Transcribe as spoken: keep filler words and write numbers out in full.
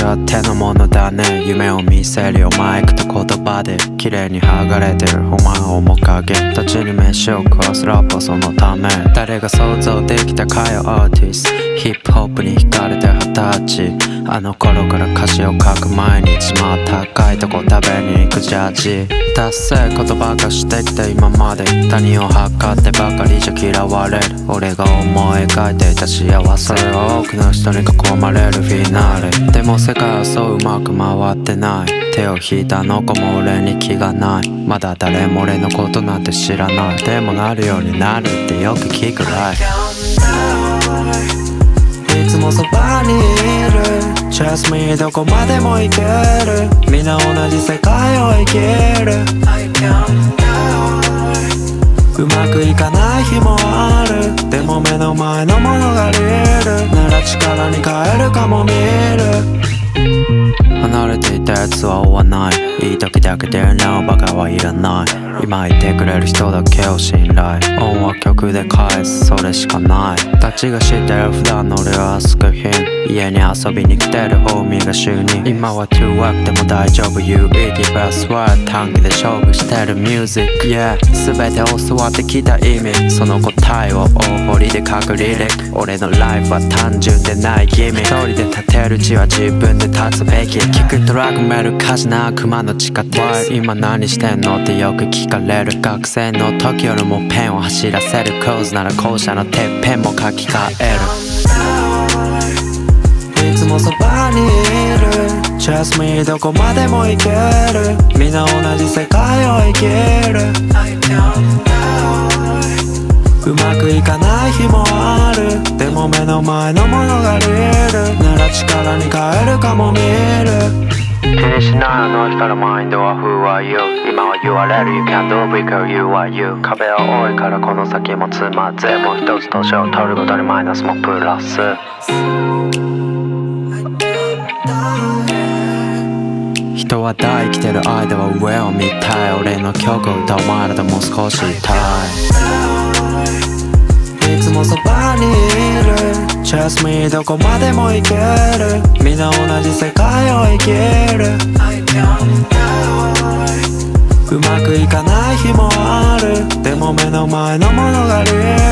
勝手なものだね。夢を見せるよマイクと言葉で綺麗に剥がれてるお前面影たちに飯を食わすラップそのため誰が想像できたかよアーティストヒップホップに惹かれて二十歳あの頃から歌詞を書く毎日まあ高いとこ食べに行くジャージ達成ことばかしてきた今まで他人を測ってばかりじゃ嫌われる俺が思い描いていた幸せ多くの人に囲まれるフィナーレでも世界はそううまく回ってない手を引いたあの子も俺に気がないまだ誰も俺のことなんて知らないでもなるようになるってよく聞くらいいつもそばにいる Trust me どこまでも行けるみんな同じ世界を生きるうまくいかない日もあるでも目の前のものがリアルなら力に変えるかも見る離れていたやつは追わないいい時だけでなおバカはいらない今いてくれる人だけを信頼音は曲で返すそれしかないたちが知ってる普段の俺は救い家に遊びに来てるホーミーが週に今は トゥーワーク でも大丈夫 ユーイーティー パスワード短期で勝負してるミュージック Yeah 全て教わってきた意味その答えを大堀で書くリリック俺のライフは単純でないギミ一人で立てる地は自分で立つべき聞くトラックメル歌詞な悪魔の地下鉄今何してんのってよく聞かれる学生の時よりもペンを走らせるコーズなら校舎のてっぺんも書き換えるいつもそばにいる Trust me どこまでも行けるみんな同じ世界を生きるうまくいかない日もあるでも目の前のものがリアルなら力に変えるかも見る気にしないあの人のマインドは Who are you 今は言われる You can't do it because you are you 壁は多いからこの先もつまずもう一つ年を取るごとにマイナスもプラス人は大生きてる間は上を見たい俺の曲を歌う前らともう少し痛いいつもそばにいる Trust me どこまでも行けるみんな同じ世界を生きるうまくいかない日もあるでも目の前のものがリアル